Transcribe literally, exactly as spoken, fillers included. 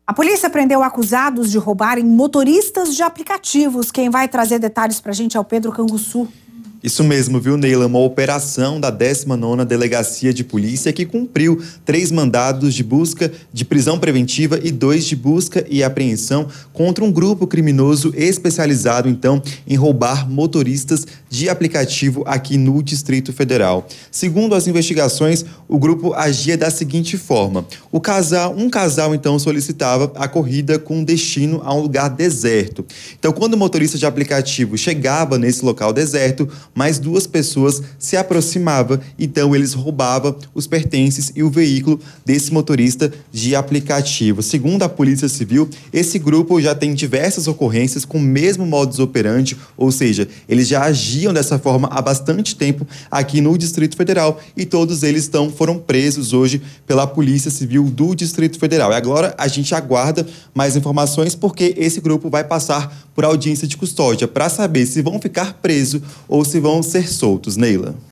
A polícia prendeu acusados de roubarem motoristas de aplicativos. Quem vai trazer detalhes pra gente é o Pedro Canguçu. Isso mesmo, viu, Neila? Uma operação da décima nona Delegacia de Polícia que cumpriu três mandados de busca de prisão preventiva e dois de busca e apreensão contra um grupo criminoso especializado, então, em roubar motoristas de aplicativo aqui no Distrito Federal. Segundo as investigações, o grupo agia da seguinte forma. O casal, um casal, então, solicitava a corrida com destino a um lugar deserto. Então, quando o motorista de aplicativo chegava nesse local deserto, mais duas pessoas se aproximavam, então eles roubavam os pertences e o veículo desse motorista de aplicativo. Segundo a Polícia Civil, esse grupo já tem diversas ocorrências com o mesmo modus operandi, ou seja, eles já agiam dessa forma há bastante tempo aqui no Distrito Federal e todos eles estão, foram presos hoje pela Polícia Civil do Distrito Federal. E agora a gente aguarda mais informações porque esse grupo vai passar por audiência de custódia para saber se vão ficar presos ou se vão ser soltos, Neila.